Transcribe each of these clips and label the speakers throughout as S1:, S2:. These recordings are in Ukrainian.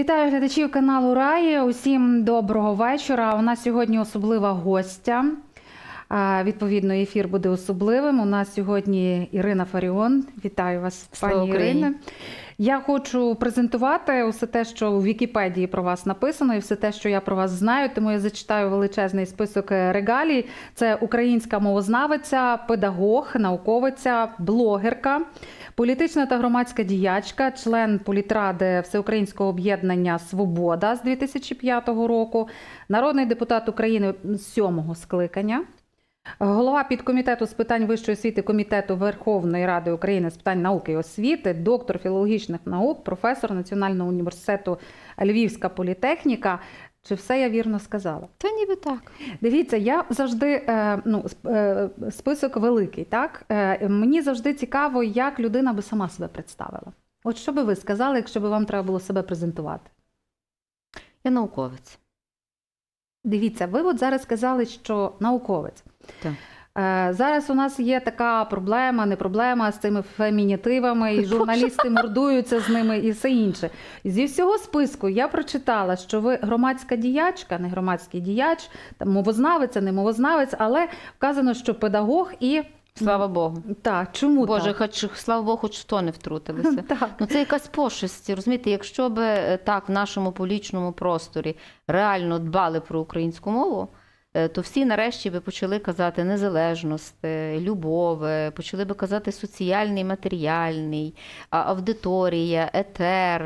S1: Вітаю глядачів каналу Раї. Усім доброго вечора. У нас сьогодні особлива гостя. Відповідно, ефір буде особливим. У нас сьогодні Ірина Фаріон. Вітаю вас, пані Ірино. Я хочу презентувати усе те, що у Вікіпедії про вас написано, і все те, що я про вас знаю, тому я зачитаю величезний список регалій. Це українська мовознавиця, педагог, науковиця, блогерка, політична та громадська діячка, член політради Всеукраїнського об'єднання «Свобода» з 2005 року, народний депутат України 7-го скликання, голова підкомітету з питань вищої освіти Комітету Верховної Ради України з питань науки і освіти, доктор філологічних наук, професор Національного університету Львівська політехніка. Чи все я вірно сказала?
S2: Та ніби так.
S1: Дивіться, я завжди, список великий, так? Мені завжди цікаво, як людина би сама себе представила. От що би ви сказали, якщо б вам треба було себе презентувати?
S2: Я науковець.
S1: Дивіться, ви от зараз сказали, що науковець.
S2: Так.
S1: Зараз у нас є така проблема, не проблема з цими фемінітивами, і журналісти мордуються з ними і все інше. Зі всього списку я прочитала, що ви громадська діячка, не громадський діяч, там, мовознавиця, не мовознавець, але вказано, що педагог і...
S2: Слава Богу.
S1: Так, чому
S2: Боже,
S1: так?
S2: хоч, слава Богу, хоч то не втрутилися.
S1: Так.
S2: Ну, це якась пошесть, розумієте, якщо б так в нашому публічному просторі реально дбали про українську мову, то всі нарешті би почали казати незалежність, любов, почали би казати соціальний, матеріальний, аудиторія, етер,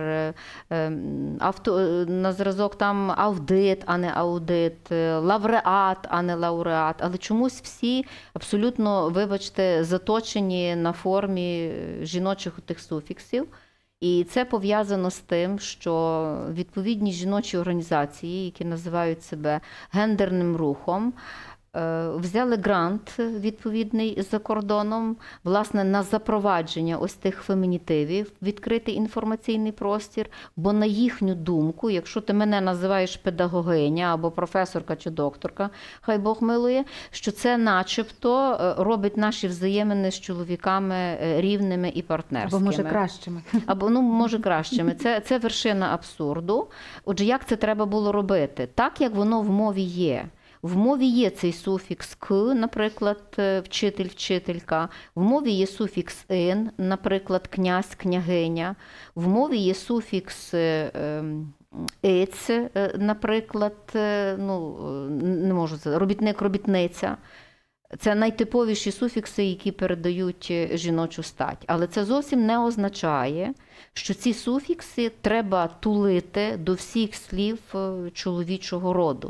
S2: на зразок там аудит, а не аудит, лауреат, а не лауреат. Але чомусь всі абсолютно, вибачте, заточені на формі жіночих тих суфіксів. І це пов'язано з тим, що відповідні жіночі організації, які називають себе гендерним рухом, взяли грант відповідний за кордоном, власне, на запровадження ось тих фемінітивів, відкритий інформаційний простір, бо на їхню думку, якщо ти мене називаєш педагогиня або професорка чи докторка, хай Бог милує, що це начебто робить наші взаємини з чоловіками рівними і партнерськими.
S1: Або, може, кращими.
S2: Або, ну, може, кращими. Це вершина абсурду. Отже, як це треба було робити? Так, як воно в мові є. В мові є цей суфікс «к», наприклад, вчитель, вчителька. В мові є суфікс «ин», наприклад, князь, княгиня. В мові є суфікс «иць», наприклад, ну, не можу це, робітник, робітниця. Це найтиповіші суфікси, які передають жіночу стать. Але це зовсім не означає, що ці суфікси треба тулити до всіх слів чоловічого роду.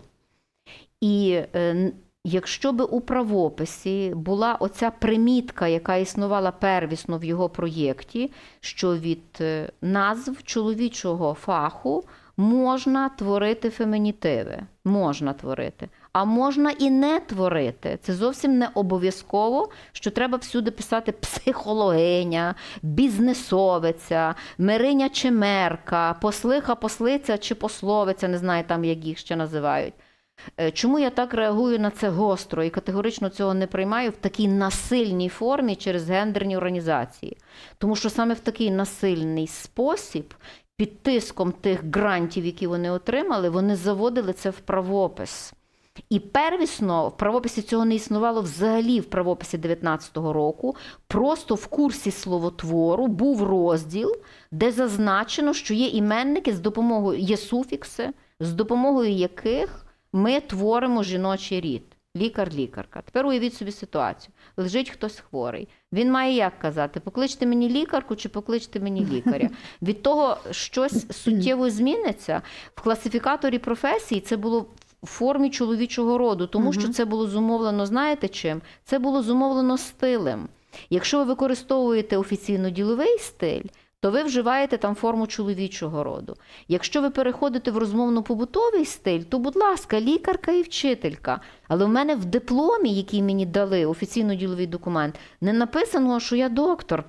S2: І якщо би у правописі була оця примітка, яка існувала первісно в його проєкті, що від назв чоловічого фаху можна творити фемінітиви, можна творити, а можна і не творити. Це зовсім не обов'язково, що треба всюди писати психологиня, бізнесовиця, мириня чи мерка, послиха, послиця чи пословиця, не знаю там, як їх ще називають. Чому я так реагую на це гостро і категорично цього не приймаю в такій насильній формі через гендерні організації? Тому що саме в такий насильний спосіб, під тиском тих грантів, які вони отримали, вони заводили це в правопис. І первісно в правописі цього не існувало взагалі в правописі 19-го року. Просто в курсі словотвору був розділ, де зазначено, що є іменники з допомогою, є суфікси, з допомогою яких ми творимо жіночий рід. Лікар, лікарка. Тепер уявіть собі ситуацію. Лежить хтось хворий. Він має як казати? Покличте мені лікарку чи покличте мені лікаря? Від того щось суттєво зміниться. В класифікаторі професій це було в формі чоловічого роду, тому що це було зумовлено, знаєте чим? Це було зумовлено стилем. Якщо ви використовуєте офіційно-діловий стиль, то ви вживаєте там форму чоловічого роду. Якщо ви переходите в розмовно-побутовий стиль, то, будь ласка, лікарка і вчителька. Але в мене в дипломі, який мені дали, офіційно-діловий документ, не написано, що я докторка.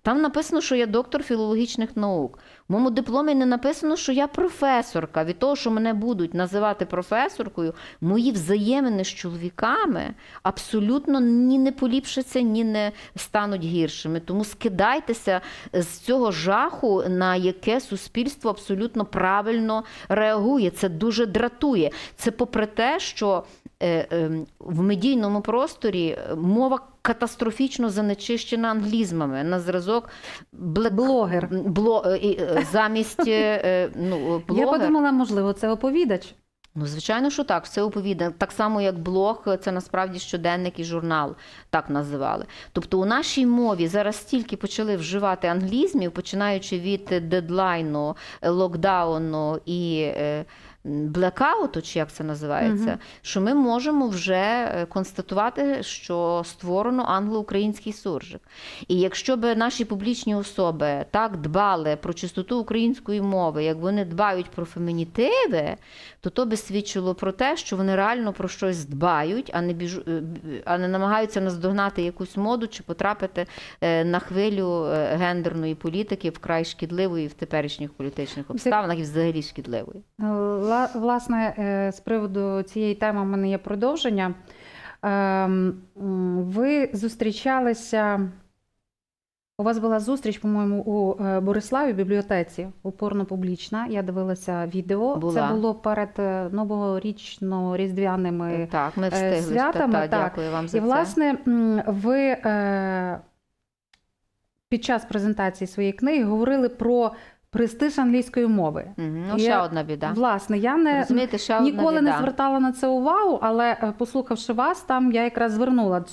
S2: Там написано, що я доктор філологічних наук. В моєму дипломі не написано, що я професорка. Від того, що мене будуть називати професоркою, мої взаємини з чоловіками абсолютно ні не поліпшаться, ні не стануть гіршими. Тому скидайтеся з цього жаху, на яке суспільство абсолютно правильно реагує. Це дуже дратує. Це попри те, що в медійному просторі мова катастрофічно занечищена англізмами на зразок
S1: Блогер.
S2: Замість блогер.
S1: Я подумала, можливо, це оповідач.
S2: Ну, звичайно, що так, це оповідання. Так само, як блог, це насправді щоденник і журнал, так називали. Тобто у нашій мові зараз стільки почали вживати англізмів, починаючи від дедлайну, локдауну і блекауту, чи як це називається, що ми можемо вже констатувати, що створено англо-український суржик. І якщо б наші публічні особи так дбали про чистоту української мови, як вони дбають про фемінітиви, то би свідчило про те, що вони реально про щось дбають, а не намагаються наздогнати якусь моду чи потрапити на хвилю гендерної політики, вкрай шкідливої в теперішніх політичних обставинах і взагалі шкідливої.
S1: Власне, з приводу цієї теми в мене є продовження. Ви зустрічалися, у вас була зустріч, по-моєму, у Бориславі в бібліотеці, опорно-публічна. Я дивилася відео.
S2: Була.
S1: Це було перед новорічно-різдвяними
S2: так, ми встигли,
S1: святами. Так.
S2: Дякую вам за
S1: І, власне, ви під час презентації своєї книги говорили про престиж англійської мови.
S2: Ще одна біда.
S1: Власне, я ніколи не звертала на це увагу, але послухавши вас, там я якраз звернула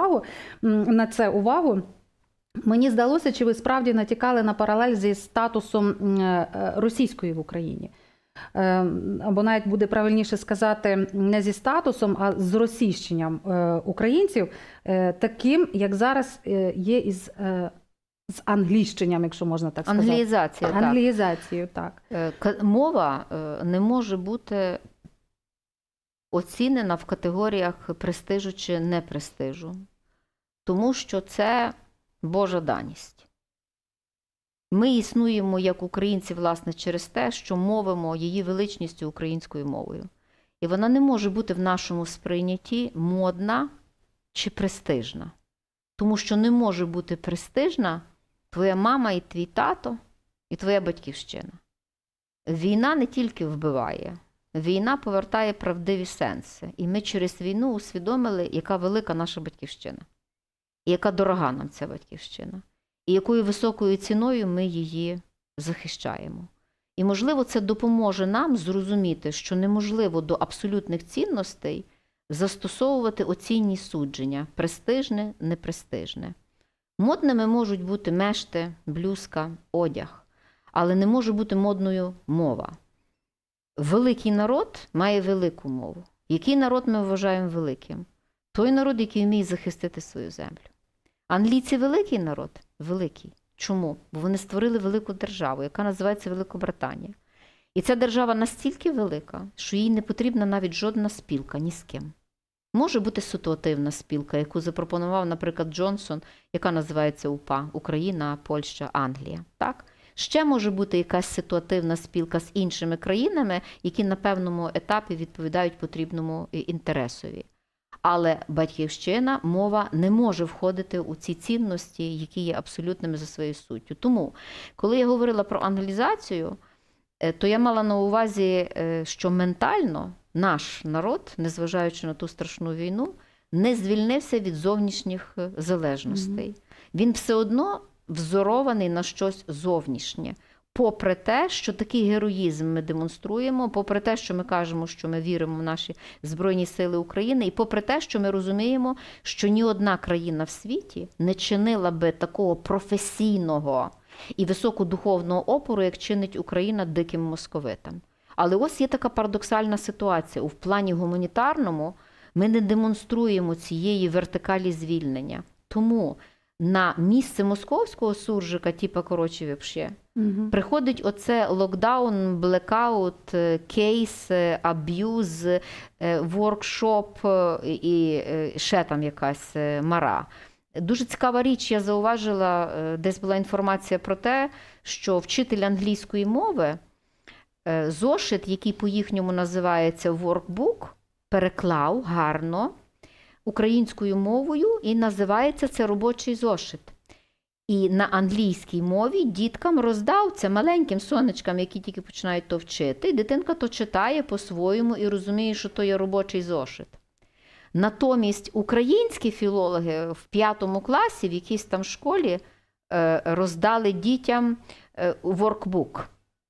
S1: на це увагу. Мені здалося, чи ви справді натякали на паралель зі статусом російської в Україні. Або навіть буде правильніше сказати не зі статусом, а з російщенням українців, таким, як зараз є із з англійщенням, якщо можна так сказати.
S2: Англіїзацією,
S1: так.
S2: Мова не може бути оцінена в категоріях престижу чи непрестижу, тому що це Божа даність. Ми існуємо як українці, власне, через те, що мовимо її величністю українською мовою. І вона не може бути в нашому сприйнятті модна чи престижна. Тому що не може бути престижна твоя мама і твій тато, і твоя батьківщина. Війна не тільки вбиває, війна повертає правдиві сенси. І ми через війну усвідомили, яка велика наша батьківщина. І яка дорога нам ця батьківщина. І якою високою ціною ми її захищаємо. І, можливо, це допоможе нам зрозуміти, що неможливо до абсолютних цінностей застосовувати оцінні судження – престижне, непрестижне. Модними можуть бути мешти, блюзка, одяг, але не може бути модною мова. Великий народ має велику мову. Який народ ми вважаємо великим? Той народ, який вміє захистити свою землю. Англійці – великий народ? Великий. Чому? Бо вони створили велику державу, яка називається Великобританія. І ця держава настільки велика, що їй не потрібна навіть жодна спілка ні з ким. Може бути ситуативна спілка, яку запропонував, наприклад, Джонсон, яка називається УПА – Україна, Польща, Англія. Так? Ще може бути якась ситуативна спілка з іншими країнами, які на певному етапі відповідають потрібному інтересові. Але батьківщина, мова не може входити у ці цінності, які є абсолютними за своєю суттю. Тому, коли я говорила про англізацію, то я мала на увазі, що ментально наш народ, незважаючи на ту страшну війну, не звільнився від зовнішніх залежностей. Він все одно взорований на щось зовнішнє. Попри те, що такий героїзм ми демонструємо, попри те, що ми кажемо, що ми віримо в наші Збройні Сили України, і попри те, що ми розуміємо, що ні одна країна в світі не чинила би такого професійного і високодуховного опору, як чинить Україна диким московитам. Але ось є така парадоксальна ситуація. У плані гуманітарному ми не демонструємо цієї вертикалі звільнення. Тому на місце московського суржика, типа коротше вообще, приходить оце локдаун, блекаут, кейс, аб'юз, воркшоп і ще там якась мара. Дуже цікава річ, я зауважила, десь була інформація про те, що вчитель англійської мови зошит, який по-їхньому називається workbook, переклав гарно українською мовою і називається це робочий зошит. І на англійській мові діткам роздав це маленьким сонечкам, які тільки починають то вчити. І дитинка то читає по-своєму і розуміє, що то є робочий зошит. Натомість українські філологи в 5 класі в якійсь там школі роздали дітям workbook.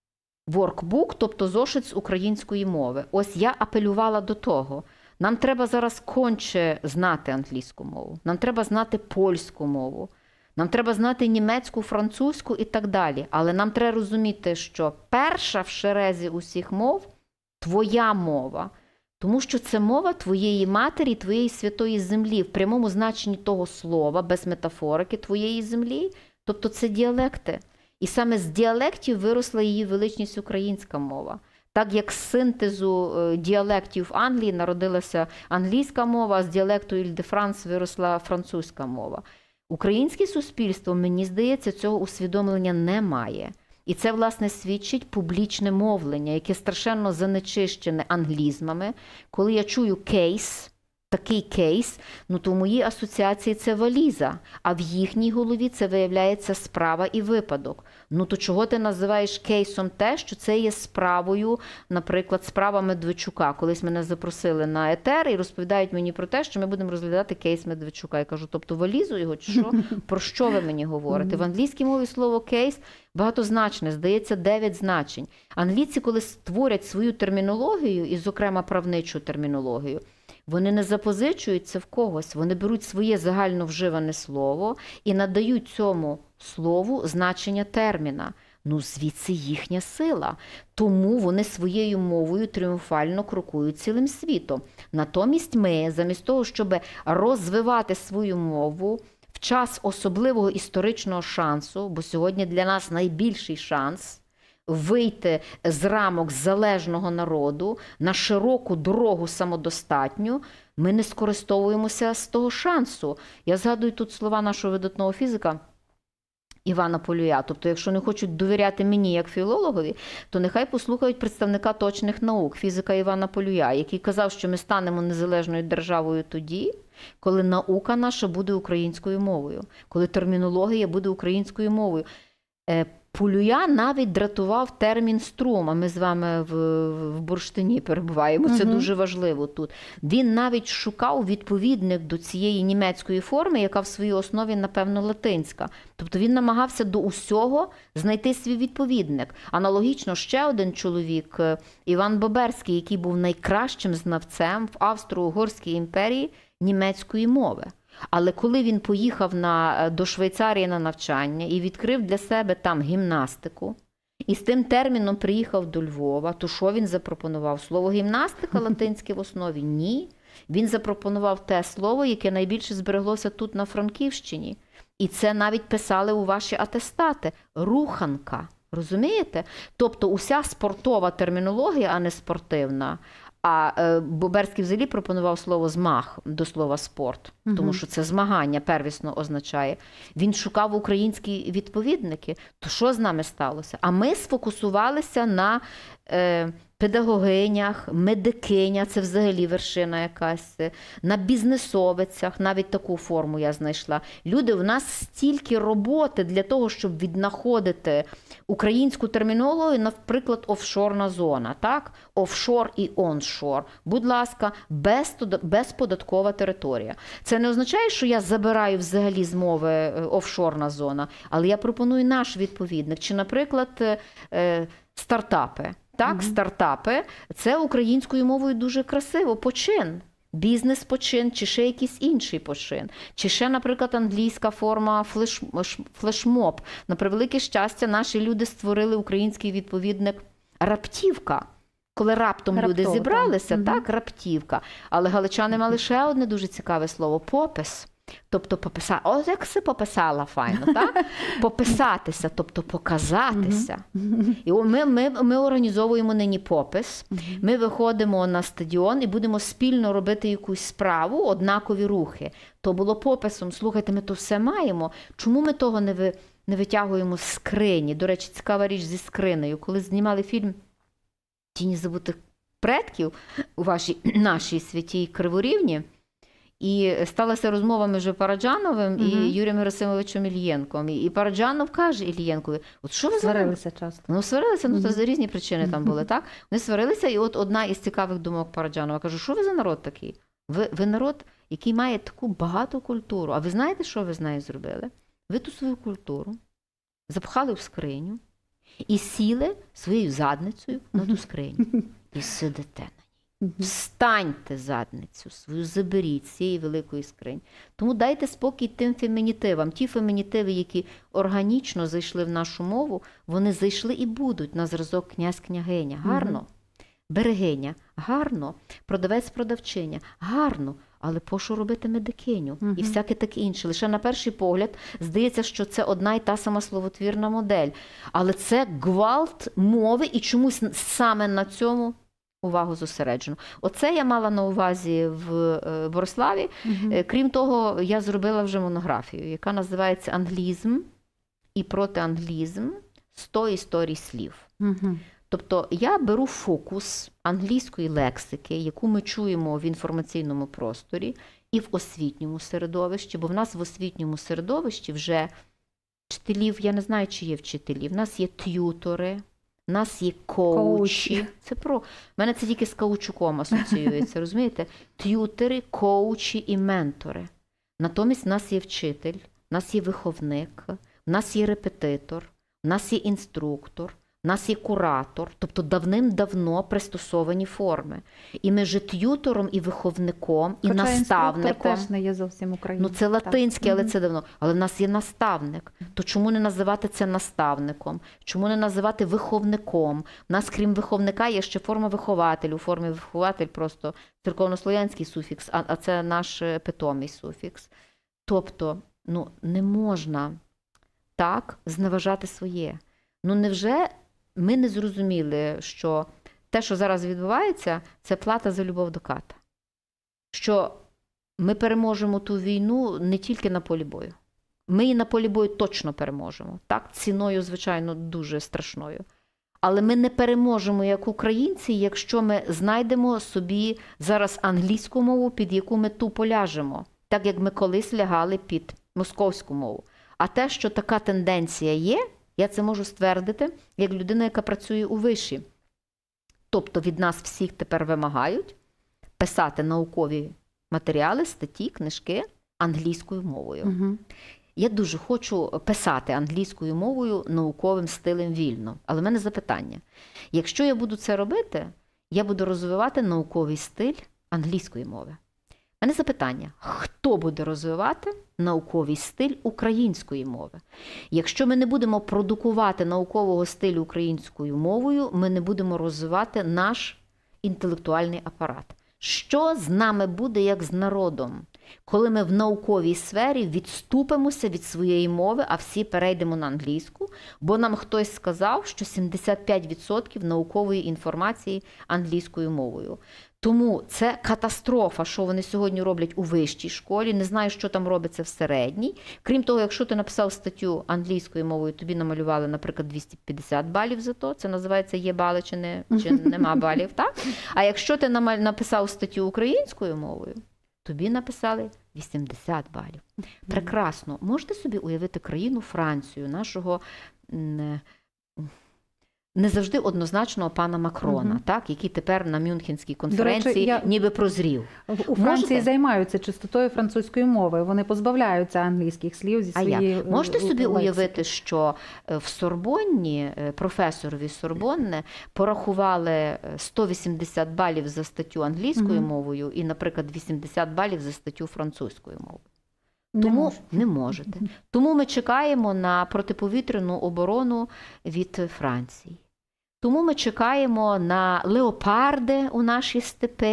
S2: Workbook, тобто зошит з української мови. Ось я апелювала до того. Нам треба зараз конче знати англійську мову. Нам треба знати польську мову. Нам треба знати німецьку, французьку і так далі. Але нам треба розуміти, що перша в шерезі усіх мов – твоя мова. Тому що це мова твоєї матері, твоєї святої землі, в прямому значенні того слова, без метафорики, твоєї землі. Тобто це діалекти. І саме з діалектів виросла її величність українська мова. Так як з синтезу діалектів Англії народилася англійська мова, а з діалекту Іль-де-Франс виросла французька мова. Українське суспільство, мені здається, цього усвідомлення не має. І це, власне, свідчить публічне мовлення, яке страшенно занечищене англізмами. Коли я чую кейс, такий кейс, ну то в моїй асоціації це валіза, а в їхній голові це виявляється справа і випадок. Ну то чого ти називаєш кейсом те, що це є справою, наприклад, справа Медведчука. Колись мене запросили на етер і розповідають мені про те, що ми будемо розглядати кейс Медведчука. Я кажу, тобто валізу його чи що? Про що ви мені говорите? В англійській мові слово кейс багатозначне, здається, 9 значень. Англійці, коли створять свою термінологію, і, зокрема, правничу термінологію, вони не запозичуються в когось, вони беруть своє загально вживане слово і надають цьому слову значення терміна. Ну, звідси їхня сила. Тому вони своєю мовою тріумфально крокують цілим світом. Натомість ми, замість того, щоб розвивати свою мову в час особливого історичного шансу, бо сьогодні для нас найбільший шанс вийти з рамок залежного народу на широку дорогу самодостатню, ми не скористовуємося з того шансу. Я згадую тут слова нашого видатного фізика Івана Полюя. Тобто, якщо не хочуть довіряти мені як філологові, то нехай послухають представника точних наук, фізика Івана Полюя, який казав, що ми станемо незалежною державою тоді, коли наука наша буде українською мовою, коли термінологія буде українською мовою. Полюя навіть дратував термін струм, а ми з вами в бурштині перебуваємо, це дуже важливо тут. Він навіть шукав відповідник до цієї німецької форми, яка в своїй основі, напевно, латинська. Тобто він намагався до усього знайти свій відповідник. Аналогічно ще один чоловік, Іван Боберський, який був найкращим знавцем в Австро-Угорській імперії німецької мови. Але коли він поїхав до Швейцарії на навчання і відкрив для себе там гімнастику, і з тим терміном приїхав до Львова, то що він запропонував? Слово гімнастика латинське в основі? Ні. Він запропонував те слово, яке найбільше збереглося тут на Франківщині. І це навіть писали у ваші атестати. Руханка. Розумієте? Тобто уся спортова термінологія, а не спортивна. А Боберський взагалі пропонував слово «змах» до слова «спорт», тому що це змагання первісно означає. Він шукав українські відповідники. То що з нами сталося? А ми сфокусувалися на педагогинях, медикиня, це взагалі вершина якась, на бізнесовицях, навіть таку форму я знайшла. Люди, в нас стільки роботи для того, щоб віднаходити українську термінологію, наприклад, офшорна зона, так? Офшор і оншор. Будь ласка, безподаткова територія. Це не означає, що я забираю взагалі з мови офшорна зона, але я пропоную наш відповідник. Чи, наприклад, стартапи. Так, стартапи – це українською мовою дуже красиво. Почин. Бізнес-почин, чи ще якийсь інший почин. Чи ще, наприклад, англійська форма флешмоб. На превелике щастя, наші люди створили український відповідник раптівка. Коли раптом люди зібралися, так, раптівка. Але галичани мали ще одне дуже цікаве слово – попис. Тобто пописати, о, як си пописала файно, так? Пописатися, тобто показатися. І ми організовуємо нині попис, ми виходимо на стадіон і будемо спільно робити якусь справу, однакові рухи. То було пописом, слухайте, ми то все маємо, чому ми того не витягуємо з скрині? До речі, цікава річ зі скринею. Коли знімали фільм «Тіні забутих предків» у нашій святій Криворівні, і сталася розмова між Параджановим і Юрієм Герасимовичем Ільєнком. І Параджанов каже Ільєнкові, от що ви
S1: Сварилися часто.
S2: Ну, сварилися, ну, це різні причини там були, так? Вони сварилися, і от одна із цікавих думок Параджанова каже, що ви за народ такий? Ви народ, який має таку багату культуру. А ви знаєте, що ви з нею зробили? Ви ту свою культуру запхали в скриню і сіли своєю задницею на ту скриню. І сидите на ній. Встаньте задницю свою, заберіть з цієї великої скрині. Тому дайте спокій тим фемінітивам. Ті фемінітиви, які органічно зайшли в нашу мову, вони зайшли і будуть на зразок князь-княгиня. Гарно. Берегиня. Гарно. Продавець-продавчиня. Гарно. Але пощо робити медикиню? І всяке таке інше. Лише на перший погляд здається, що це одна і та сама словотвірна модель. Але це гвалт мови і чомусь саме на цьому увагу зосереджено. Оце я мала на увазі в Бориславі. Крім того, я зробила вже монографію, яка називається «Англізм і протианглізм. 100 історій слів». Тобто я беру фокус англійської лексики, яку ми чуємо в інформаційному просторі і в освітньому середовищі, бо в нас в освітньому середовищі вже вчителів, я не знаю, чи є вчителі, в нас є т'ютори, в нас є коучі. Це в мене це тільки з Каучуком асоціюється, розумієте? Т'ютери, коучі і ментори. Натомість в нас є вчитель, в нас є виховник, в нас є репетитор, в нас є інструктор, у нас є куратор, тобто давним-давно пристосовані форми. І між т'ютором і виховником, і наставником.
S1: Хоча теж не є зовсім українською.
S2: Ну це латинське, але це давно. Але в нас є наставник. То чому не називати це наставником? Чому не називати виховником? У нас, крім виховника, є ще форма вихователь. У формі вихователь просто церковнослов'янський суфікс, а це наш питомий суфікс. Тобто, ну, не можна так зневажати своє. Ну невже ми не зрозуміли, що те, що зараз відбувається, це плата за любов до ката? Що ми переможемо ту війну не тільки на полі бою. Ми і на полі бою точно переможемо. Так, ціною, звичайно, дуже страшною. Але ми не переможемо як українці, якщо ми знайдемо собі зараз англійську мову, під яку ми тупо ляжемо. Так, як ми колись лягали під московську мову. А те, що така тенденція є, я це можу ствердити, як людина, яка працює у виші. Тобто від нас всіх тепер вимагають писати наукові матеріали, статті, книжки англійською мовою. Я дуже хочу писати англійською мовою науковим стилем вільно. Але в мене запитання. Якщо я буду це робити, я буду розвивати науковий стиль англійської мови. У мене запитання. Хто буде розвивати науковий стиль української мови? Якщо ми не будемо продукувати наукового стилю українською мовою, ми не будемо розвивати наш інтелектуальний апарат. Що з нами буде, як з народом, коли ми в науковій сфері відступимося від своєї мови, а всі перейдемо на англійську, бо нам хтось сказав, що 75% наукової інформації англійською мовою. Тому це катастрофа, що вони сьогодні роблять у вищій школі. Не знаю, що там робиться в середній. Крім того, якщо ти написав статтю англійською мовою, тобі намалювали, наприклад, 250 балів за то. Це називається є бали чи нема балів, так? А якщо ти написав статтю українською мовою, тобі написали 80 балів. Прекрасно. Можете собі уявити країну Францію, нашого не завжди однозначного пана Макрона, так, який тепер на Мюнхенській конференції ніби прозрів.
S1: У Франції займаються чистотою французької мови. Вони позбавляються англійських слів зі своєї
S2: Можете собі
S1: лексики
S2: уявити, що в Сорбонні, професорові Сорбонни порахували 180 балів за статтю англійською мовою і, наприклад, 80 балів за статтю французькою мовою? Тому не можете. Тому ми чекаємо на протиповітряну оборону від Франції. Тому ми чекаємо на леопарди у наші степи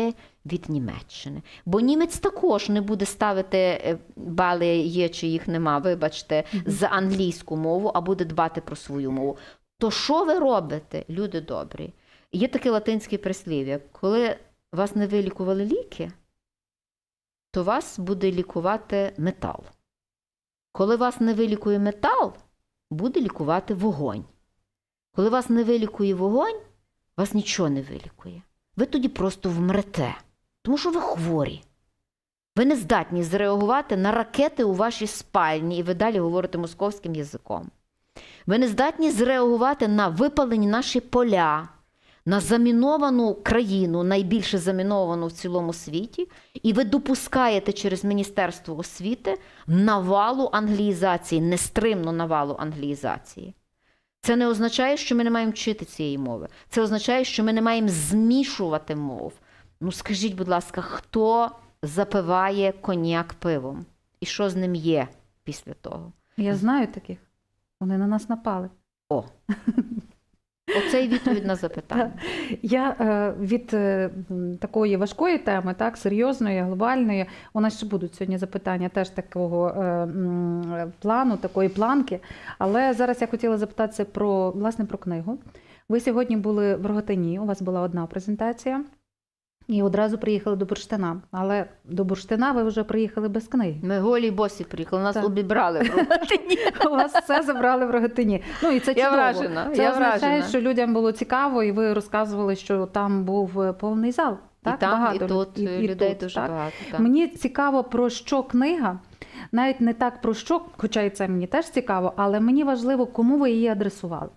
S2: від Німеччини. Бо німець також не буде ставити бали є чи їх нема, вибачте, за англійську мову, а буде дбати про свою мову. То що ви робите, люди добрі? Є таке латинське прислів'я. Коли вас не вилікували ліки, то вас буде лікувати метал. Коли вас не вилікує метал, буде лікувати вогонь. Коли вас не вилікує вогонь, вас нічого не вилікує. Ви тоді просто вмрете, тому що ви хворі. Ви не здатні зреагувати на ракети у вашій спальні, і ви далі говорите московським язиком. Ви не здатні зреагувати на випалені наші поля, на заміновану країну, найбільше заміновану в цілому світі, і ви допускаєте через Міністерство освіти навалу англіїзації, нестримну навалу англіїзації. Це не означає, що ми не маємо вчити цієї мови. Це означає, що ми не маємо змішувати мов. Ну скажіть, будь ласка, хто запиває коньяк пивом? І що з ним є після того?
S1: Я знаю таких. Вони на нас напали.
S2: О! Оце і відповідь на запитання.
S1: Я від такої важкої теми, так, серйозної, глобальної, у нас ще будуть сьогодні запитання теж такого плану, такої планки. Але зараз я хотіла запитатися про, власне, про книгу. Ви сьогодні були в Рогатині, у вас була одна презентація. І одразу приїхали до Бурштина. Але до Бурштина ви вже приїхали без книги.
S2: Ми голі й босі приїхали, нас
S1: Так.
S2: обібрали в Рогатині.
S1: У вас все забрали в Рогатині. Ну і це
S2: Я
S1: чудово.
S2: вражена,
S1: Це
S2: я
S1: означає,
S2: вражена.
S1: що людям було цікаво, і ви розказували, що там був повний зал. Так?
S2: І там,
S1: Багато
S2: і тут
S1: і
S2: людей
S1: тут,
S2: дуже
S1: так?
S2: багато. Так.
S1: Мені цікаво, про що книга. Навіть не так про що, хоча і це мені теж цікаво, але мені важливо, кому ви її адресували.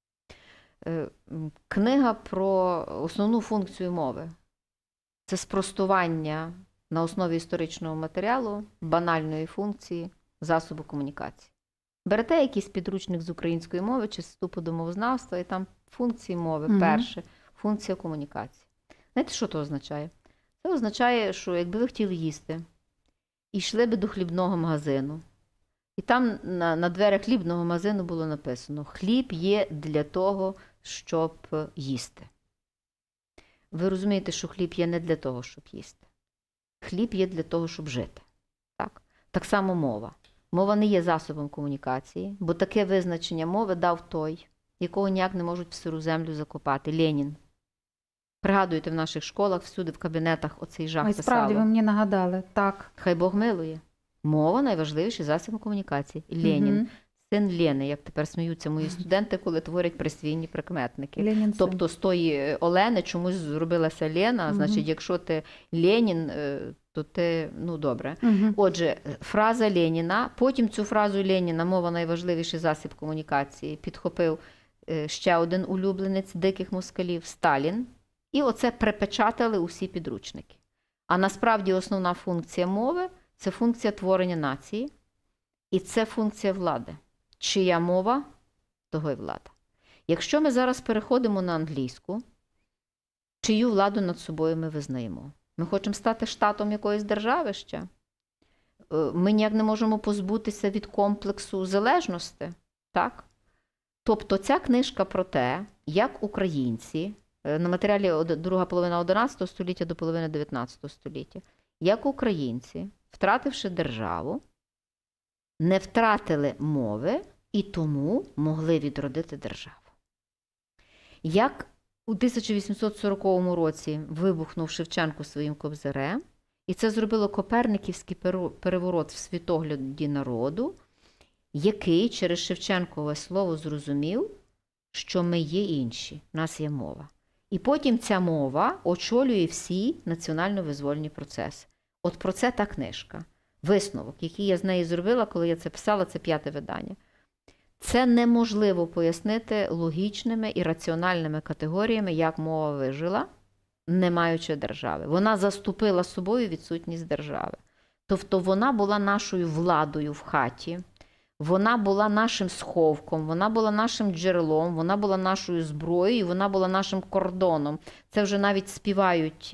S2: Книга про основну функцію мови. Це спростування на основі історичного матеріалу, банальної функції засобу комунікації. Берете якийсь підручник з української мови чи з вступу до мовознавства, і там функції мови, перше, функція комунікації. Знаєте, що це означає? Це означає, що якби ви хотіли їсти, і йшли би до хлібного магазину, і там на дверях хлібного магазину було написано: хліб є для того, щоб їсти. Ви розумієте, що хліб є не для того, щоб їсти. Хліб є для того, щоб жити. Так само мова. Мова не є засобом комунікації, бо таке визначення мови дав той, якого ніяк не можуть в сиру землю закопати – Ленін. Пригадуєте, в наших школах, всюди в кабінетах оцей жах
S1: Ой,
S2: писали.
S1: справді, ви мені нагадали. Так.
S2: Хай Бог милує. Мова – найважливіший засіб комунікації. Ленін. Син Лени, як тепер сміються мої студенти, коли творять присвійні прикметники.
S1: Ленін син.
S2: Тобто з тої Олени чомусь зробилася Лена, значить, якщо ти Ленін, то ти, ну, добре. Отже, фраза Леніна, потім цю фразу Леніна, мова найважливіший засіб комунікації, підхопив ще один улюбленець диких москалів – Сталін. І оце припечатали усі підручники. А насправді основна функція мови – це функція творення нації, і це функція влади. Чия мова, того й влада. Якщо ми зараз переходимо на англійську, чию владу над собою ми визнаємо? Ми хочемо стати штатом якоїсь держави ще? Ми ніяк не можемо позбутися від комплексу залежності, так? Тобто ця книжка про те, як українці, на матеріалі друга половина 11 століття до половини 19 століття, як українці, втративши державу, не втратили мови і тому могли відродити державу. Як у 1840 році вибухнув Шевченко своїм кобзарем, і це зробило коперниківський переворот в світогляді народу, який через Шевченкове слово зрозумів, що ми є інші, в нас є мова. І потім ця мова очолює всі національно-визвольні процеси. От про це та книжка. Висновок, який я з неї зробила, коли я це писала, це 5-те видання. Це неможливо пояснити логічними і раціональними категоріями, як мова вижила, не маючи держави. Вона заступила собою відсутність держави. Тобто вона була нашою владою в хаті, вона була нашим сховком, вона була нашим джерелом, вона була нашою зброєю, вона була нашим кордоном. Це вже навіть співають,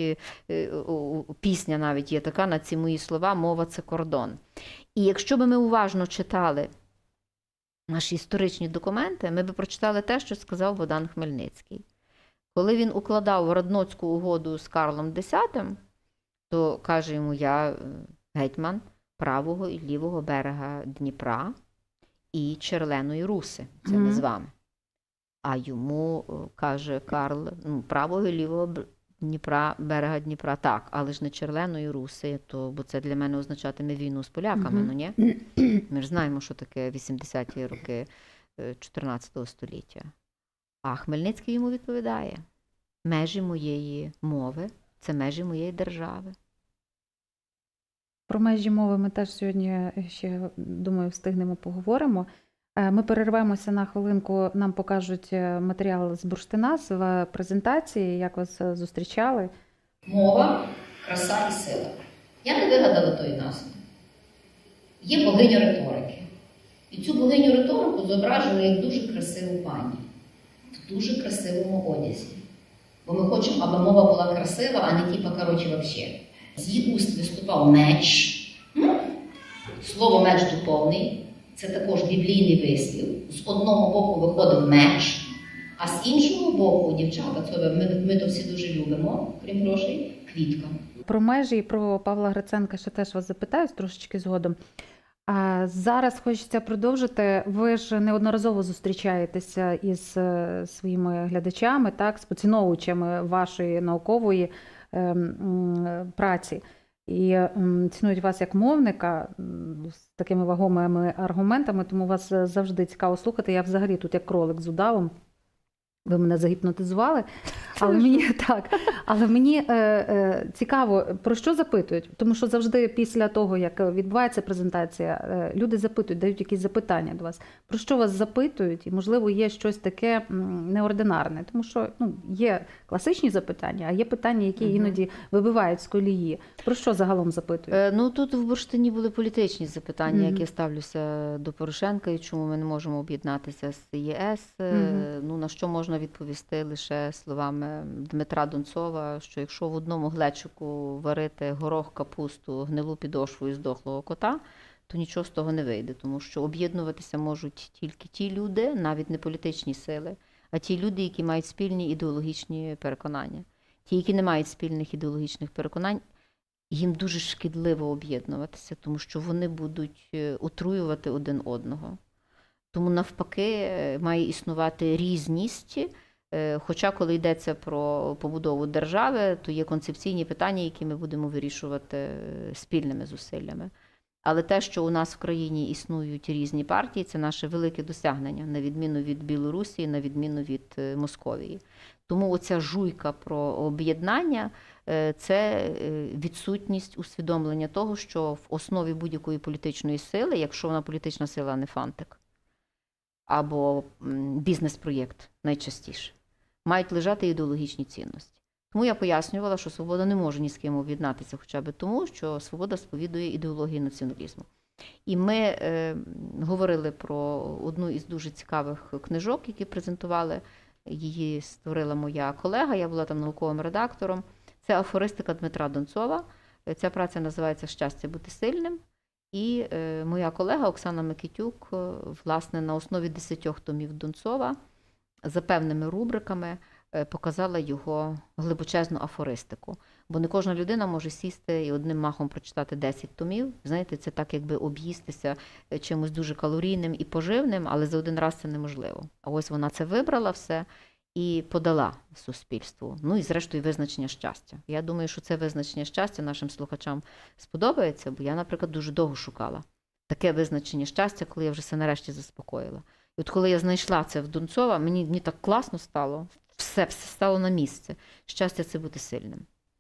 S2: пісня навіть є така на ці мої слова «Мова – це кордон». І якщо б ми уважно читали наші історичні документи, ми б прочитали те, що сказав Богдан Хмельницький. Коли він укладав Радноцьку угоду з Карлом X, то каже йому: я гетьман правого і лівого берега Дніпра і Черленої Руси. Це ми з вами. А йому каже Карл: правого і лівого Дніпра, берега Дніпра, так, але ж не Черленої Руси, бо це для мене означатиме війну з поляками, ну ні? Ми ж знаємо, що таке 80-ті роки 14 століття. А Хмельницький йому відповідає: межі моєї мови – це межі моєї держави.
S1: Про межі мови ми теж сьогодні ще, думаю, встигнемо поговоримо. Ми перервемося на хвилинку, нам покажуть матеріал з бурштина, з презентації, як вас зустрічали.
S3: Мова, краса і сила. Я не вигадала той назву. Є богиня риторики. І цю богиню риторику зображили як дуже красиву пані. В дуже красивому одязі. Бо ми хочемо, аби мова була красива, а не типа, взагалі. З її уст виступав меч. Слово меч духовний. Це також біблійний вислів. З одного боку виходив меч, а з іншого боку, дівчата, це ми то всі дуже любимо, крім грошей, квітка.
S1: Про межі і про Павла Гриценка ще теж вас запитаю трошечки згодом. А зараз хочеться продовжити. Ви ж неодноразово зустрічаєтеся із своїми глядачами, так, з поціновувачами вашої наукової праці. І цінують вас як мовника з такими вагомими аргументами, тому вас завжди цікаво слухати. Я взагалі тут як кролик з удавом. Ви мене загіпнотизували, але мені цікаво, про що запитують, тому що завжди після того, як відбувається презентація, люди запитують, дають якісь запитання до вас. Про що вас запитують, і, можливо, є щось таке неординарне, тому що є класичні запитання, а є питання, які іноді вибивають з колії. Про що загалом запитують?
S2: Тут в бурштині були політичні запитання, як я ставлюся до Порошенка і чому ми не можемо об'єднатися з ЄС, на що можна відповісти лише словами Дмитра Донцова, що якщо в одному глечику варити горох, капусту, гнилу підошву і здохлого кота, то нічого з того не вийде, тому що об'єднуватися можуть тільки ті люди, навіть не політичні сили, а ті люди, які мають спільні ідеологічні переконання. Ті, які не мають спільних ідеологічних переконань, їм дуже шкідливо об'єднуватися, тому що вони будуть отруювати один одного. Тому навпаки має існувати різність, хоча коли йдеться про побудову держави, то є концепційні питання, які ми будемо вирішувати спільними зусиллями. Але те, що у нас в країні існують різні партії, це наше велике досягнення, на відміну від Білорусі, на відміну від Московії. Тому оця жуйка про об'єднання – це відсутність усвідомлення того, що в основі будь-якої політичної сили, якщо вона політична сила, а не фантик, або бізнес-проєкт найчастіше, мають лежати ідеологічні цінності. Тому я пояснювала, що свобода не може ні з ким об'єднатися хоча б тому, що свобода сповідує ідеологію націоналізму. І ми говорили про одну із дуже цікавих книжок, які презентували. Її створила моя колега, я була там науковим редактором. Це афористика Дмитра Донцова. Ця праця називається «Щастя бути сильним». І моя колега Оксана Микитюк, власне, на основі 10 томів Донцова за певними рубриками показала його глибочезну афористику. Бо не кожна людина може сісти і одним махом прочитати 10 томів. Знаєте, це так, якби об'їстися чимось дуже калорійним і поживним, але за один раз це неможливо. А ось вона це вибрала все і подала суспільству. Ну і зрештою визначення щастя. Я думаю, що це визначення щастя нашим слухачам сподобається, бо я, наприклад, дуже довго шукала таке визначення щастя, коли я вже все нарешті заспокоїла. І от коли я знайшла це в Донцова, мені так класно стало, все стало на місце. Щастя – це бути сильним.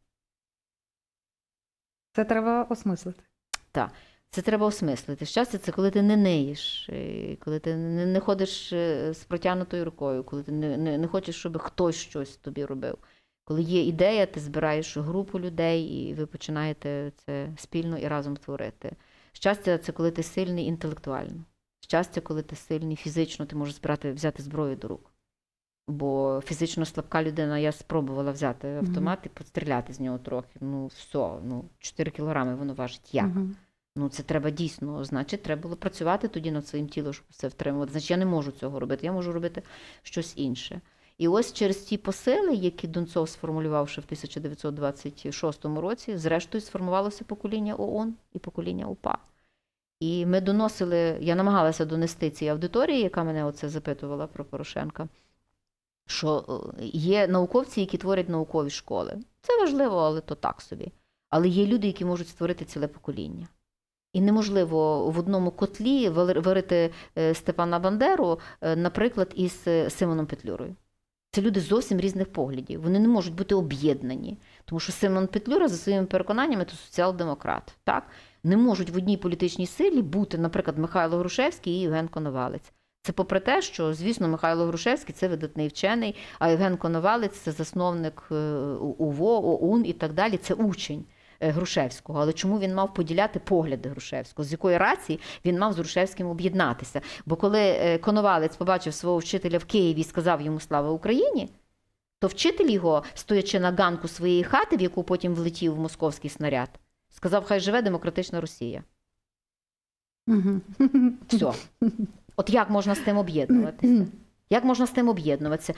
S1: Це треба осмислити.
S2: Так, це треба осмислити. Щастя – це коли ти не ниєш, коли ти не ходиш з протягнутою рукою, коли ти не хочеш, щоб хтось щось тобі робив. Коли є ідея, ти збираєш групу людей і ви починаєте це спільно і разом творити. Щастя – це коли ти сильний інтелектуально. Щастя – коли ти сильний фізично, ти можеш взяти зброю до рук. Бо фізично слабка людина, я спробувала взяти автомат і постріляти з нього трохи. Все, 4 кілограми воно важить. Як? Це треба дійсно, значить, треба було працювати тоді над своїм тілом, щоб все втримувати. Значить, я не можу цього робити, я можу робити щось інше. І ось через ті посили, які Донцов сформулював ще в 1926 році, зрештою сформувалося покоління ООН і покоління УПА. І ми доносили, я намагалася донести цій аудиторії, яка мене оце запитувала про Порошенка, що є науковці, які творять наукові школи. Це важливо, але то так собі. Але є люди, які можуть створити ціле покоління. І неможливо в одному котлі варити Степана Бандеру, наприклад, із Симоном Петлюрою. Це люди зовсім різних поглядів. Вони не можуть бути об'єднані. Тому що Симон Петлюра, за своїми переконаннями, то соціал-демократ. Так? Не можуть в одній політичній силі бути, наприклад, Михайло Грушевський і Євген Коновалець. Це попри те, що, звісно, Михайло Грушевський – це видатний вчений, а Євген Коновалець – це засновник УВО, ОУН і так далі, це учень Грушевського. Але чому він мав поділяти погляди Грушевського? З якої рації він мав з Грушевським об'єднатися? Бо коли Коновалець побачив свого вчителя в Києві і сказав йому «Слава Україні», то вчитель його, стоячи на ганку своєї хати, в яку потім влетів московський снаряд, сказав «Хай живе демократична Росія». Все. От як можна з тим об'єднуватися? Як можна з тим об'єднуватися?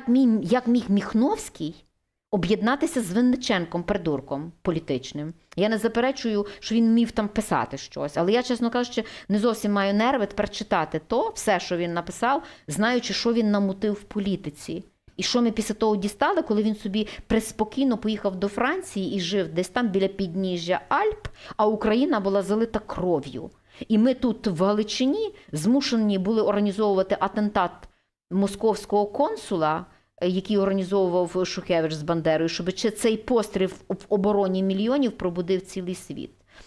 S2: Як міг Міхновський об'єднатися з Винниченком, придурком політичним? Я не заперечую, що він вмів там писати щось, але я, чесно кажучи, не зовсім маю нерви тепер читати то, все, що він написав, знаючи, що він намутив в політиці. І що ми після того дістали, коли він собі приспокійно поїхав до Франції і жив десь там біля підніжжя Альп, а Україна була залита кров'ю. І ми тут в Галичині змушені були організовувати атентат московського консула, який організовував Шухевич з Бандерою, щоб цей постріл в обороні мільйонів пробудив цілий світ.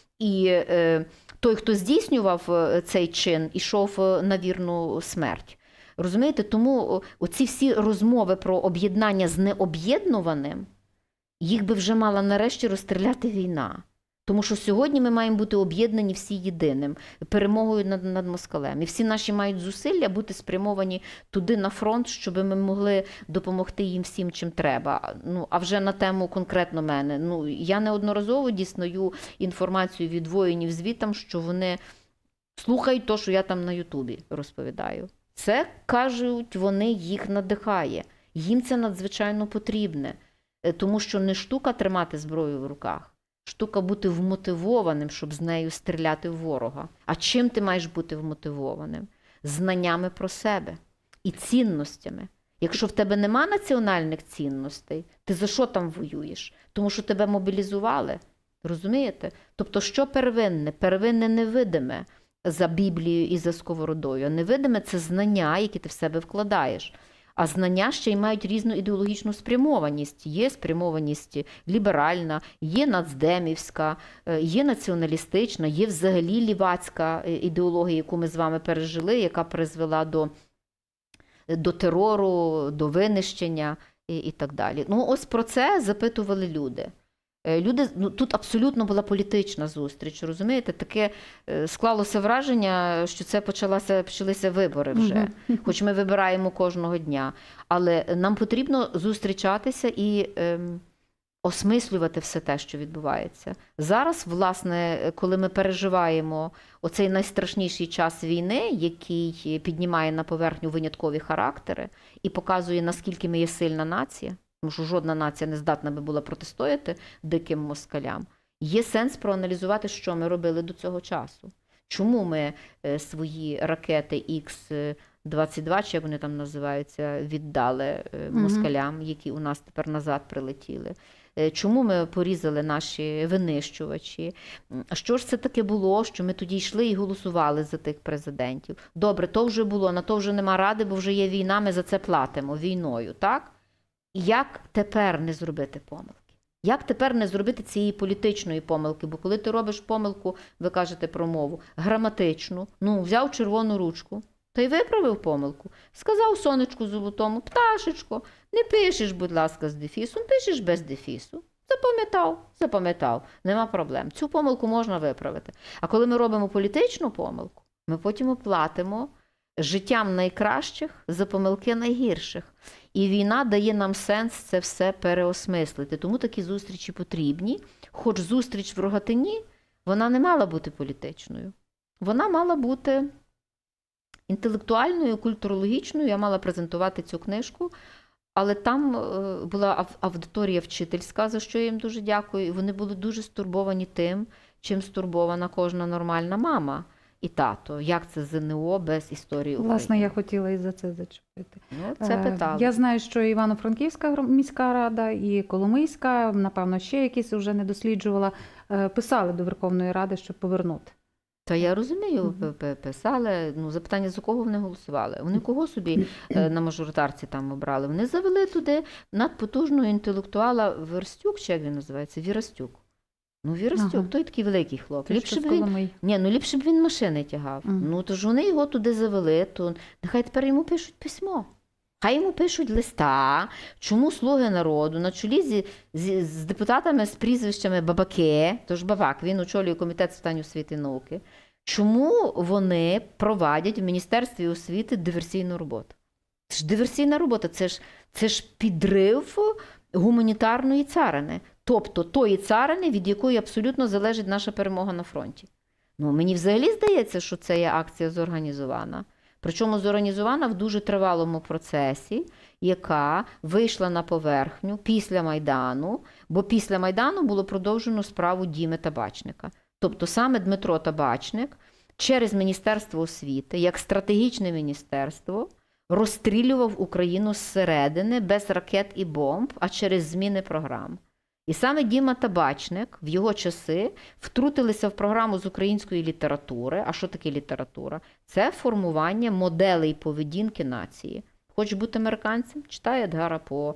S2: І той, хто здійснював цей чин, ішов на вірну смерть. Розумієте? Тому оці всі розмови про об'єднання з необ'єднуваним, їх би вже мала нарешті розстріляти війна. Тому що сьогодні ми маємо бути об'єднані всі єдиним, перемогою над москалем. І всі наші мають зусилля бути спрямовані туди на фронт, щоб ми могли допомогти їм всім, чим треба. А вже на тему конкретно мене. Я неодноразово дізнаю інформацію від воїнів звітам, що вони слухають те, що я там на Ютубі розповідаю. Це, кажуть, вони їх надихає. Їм це надзвичайно потрібне. Тому що не штука тримати зброю в руках. Штука бути вмотивованим, щоб з нею стріляти в ворога. А чим ти маєш бути вмотивованим? Знаннями про себе і цінностями. Якщо в тебе нема національних цінностей, ти за що там воюєш? Тому що тебе мобілізували. Розумієте? Тобто, що первинне? Первинне невидиме за Біблією і за сковородою. А невидиме – це знання, які ти в себе вкладаєш. А знання ще й мають різну ідеологічну спрямованість. Є спрямованість ліберальна, є нацдемівська, є націоналістична, є взагалі лівацька ідеологія, яку ми з вами пережили, яка призвела до терору, до винищення і так далі. Ось про це запитували люди. Тут абсолютно була політична зустріч, розумієте? Таке склалося враження, що це почалися вибори вже, хоч ми вибираємо кожного дня. Але нам потрібно зустрічатися і осмислювати все те, що відбувається. Зараз, власне, коли ми переживаємо оцей найстрашніший час війни, який піднімає на поверхню виняткові характери і показує, наскільки ми є сильна нація, тому що жодна нація не здатна би була протистояти диким москалям, є сенс проаналізувати, що ми робили до цього часу. Чому ми свої ракети Х-22, чи як вони там називаються, віддали москалям, які у нас тепер назад прилетіли? Чому ми порізали наші винищувачі? Що ж це таке було, що ми тоді йшли і голосували за тих президентів? Добре, то вже було, на то вже нема ради, бо вже є війна, ми за це платимо війною, так? Як тепер не зробити помилки? Як тепер не зробити цієї політичної помилки? Бо коли ти робиш помилку, ви кажете про мову, граматичну, взяв червону ручку, та й виправив помилку. Сказав сонечку золотому, пташечко, не пишеш, будь ласка, з дефісом, пишеш без дефісу. Запам'ятав, нема проблем. Цю помилку можна виправити. А коли ми робимо політичну помилку, ми потім оплатимо життям найкращих за помилки найгірших. І війна дає нам сенс це все переосмислити. Тому такі зустрічі потрібні. Хоч зустріч в Рогатині, вона не мала бути політичною. Вона мала бути інтелектуальною, культурологічною. Я мала презентувати цю книжку. Але там була аудиторія вчительська, за що я їм дуже дякую. І вони були дуже стурбовані тим, чим стурбована кожна нормальна мама і тато. Як це ЗНО без історії України?
S1: Власне, я хотіла і за це зачепити.
S2: Ну, це питали.
S1: Я знаю, що Івано-Франківська міська рада і Коломийська, напевно, ще якісь вже не досліджувала, писали до Верховної Ради, щоб повернути.
S2: Та я розумію, писали, запитання, за кого вони голосували. Вони кого собі на мажоритарці там обрали? Вони завели туди надпотужного інтелектуала Верстюк, чи як він називається? Вірастюк. Вірастюк,
S1: Ага.
S2: той такий великий хлоп.
S1: Ліпше б
S2: Ліпше б він машини тягав. Тож вони його туди завели, то нехай тепер йому пишуть письмо. Хай йому пишуть листа, чому «Слуги народу» на чолі з депутатами з прізвищами Бабаке, тож Бабак, він очолює комітет з питань освіти і науки, чому вони проводять в Міністерстві освіти диверсійну роботу. Це ж диверсійна робота, це ж підрив гуманітарної царини, тобто тої царини, від якої абсолютно залежить наша перемога на фронті. Мені взагалі здається, що це є акція зорганізована. Причому зорганізована в дуже тривалому процесі, яка вийшла на поверхню після Майдану, бо після Майдану було продовжено справу Діми Табачника. Тобто саме Дмитро Табачник через Міністерство освіти, як стратегічне міністерство, розстрілював Україну зсередини без ракет і бомб, а через зміни програм. І саме Діма Табачник в його часи втрутилися в програму з української літератури. А що таке література? Це формування моделей поведінки нації. Хочеш бути американцем? Читай Едгара По,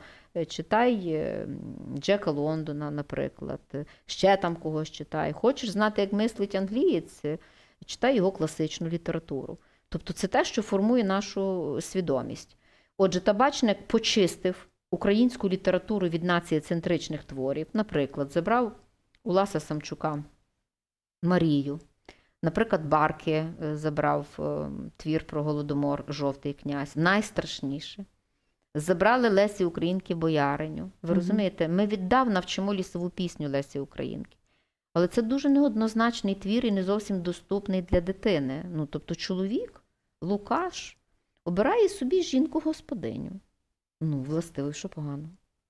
S2: читай Джека Лондона, наприклад, ще там когось читай. Хочеш знати, як мислить англієць? Читай його класичну літературу. Тобто це те, що формує нашу свідомість. Отже, Табачник почистив українську літературу від націєцентричних творів. Наприклад, забрав у Ласа Самчука Марію. Наприклад, Барки забрав твір про Голодомор «Жовтий князь». Найстрашніше. Забрали Лесі Українки «Бояриню». Ви розумієте, ми віддавна вчимо лісову пісню Лесі Українки. Але це дуже неоднозначний твір і не зовсім доступний для дитини. Тобто чоловік, Лукаш, обирає собі жінку-господиню. Властиво, що погано.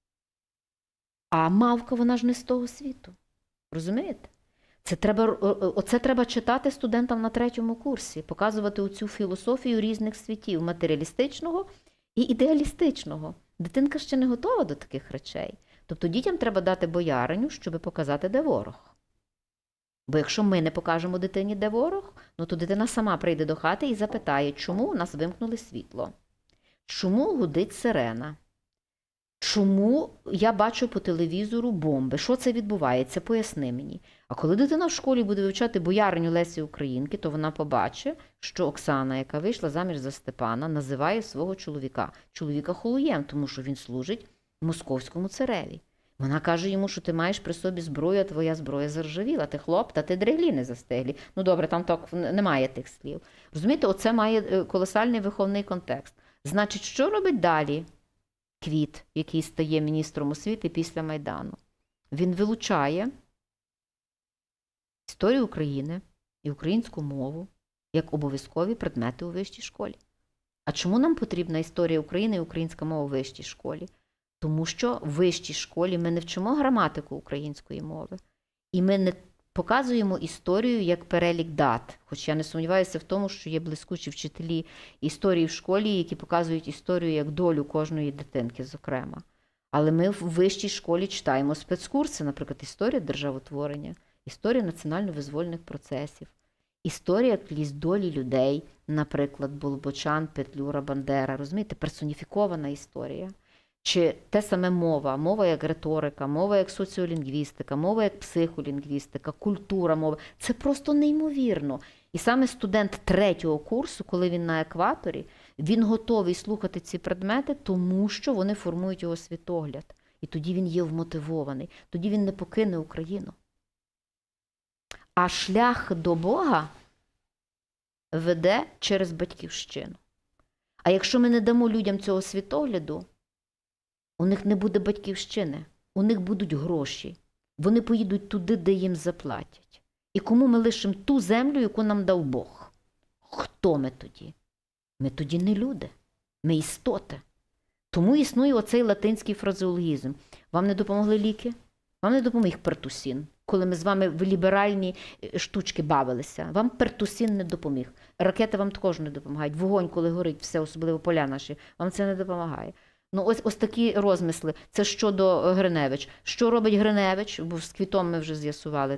S2: А мавка, вона ж не з того світу. Розумієте? Оце треба читати студентам на 3-му курсі, показувати оцю філософію різних світів, матеріалістичного і ідеалістичного. Дитинка ще не готова до таких речей. Тобто дітям треба дати бояриню, щоб показати, де ворог. Бо якщо ми не покажемо дитині, де ворог, то дитина сама прийде до хати і запитає, чому у нас вимкнули світло. Чому гудить сирена? Чому я бачу по телевізору бомби? Що це відбувається? Поясни мені. А коли дитина в школі буде вивчати бояриню Лесі Українки, то вона побачить, що Оксана, яка вийшла заміж за Степана, називає свого чоловіка холуєм, тому що він служить московському цареві. Вона каже йому, що ти маєш при собі зброю, а твоя зброя заржавіла. Ти хлоп, та ти дреглі не застиглі. Добре, там так немає тих слів. Розумієте, оце має колосальний виховний контекст. Значить, що робить далі Квіт, який стає міністром освіти після Майдану? Він вилучає історію України і українську мову як обов'язкові предмети у вищій школі. А чому нам потрібна історія України і українська мова у вищій школі? Тому що в вищій школі ми не вчимо граматику української мови. І ми не показуємо історію як перелік дат. Хоч я не сумніваюся в тому, що є блискучі вчителі історії в школі, які показують історію як долю кожної дитинки, зокрема. Але ми в вищій школі читаємо спецкурси, наприклад, історія державотворення, історія національно-визвольних процесів, історія якісь долі людей, наприклад, Болбочан, Петлюра, Бандера, розумієте, персоніфікована історія. Чи те саме мова як риторика, мова як соціолінгвістика, мова як психолінгвістика, культура мови. Це просто неймовірно. І саме студент 3-го курсу, коли він на екваторі, він готовий слухати ці предмети, тому що вони формують його світогляд. І тоді він є вмотивований, тоді він не покине Україну. А шлях до Бога веде через батьківщину. А якщо ми не дамо людям цього світогляду, у них не буде батьківщини, у них будуть гроші. Вони поїдуть туди, де їм заплатять. І кому ми лишимо ту землю, яку нам дав Бог? Хто ми тоді? Ми тоді не люди, ми істоти. Тому існує оцей латинський фразеологізм. Вам не допомогли ліки? Вам не допоміг пертусін. Коли ми з вами в ліберальні штучки бавилися, вам пертусін не допоміг. Ракети вам також не допомагають. Вогонь, коли горить, все, особливо поля наші, вам це не допомагає. Ну ось такі розмисли. Це щодо Гриневич. Що робить Гриневич? Бо з Квітом ми вже з'ясували.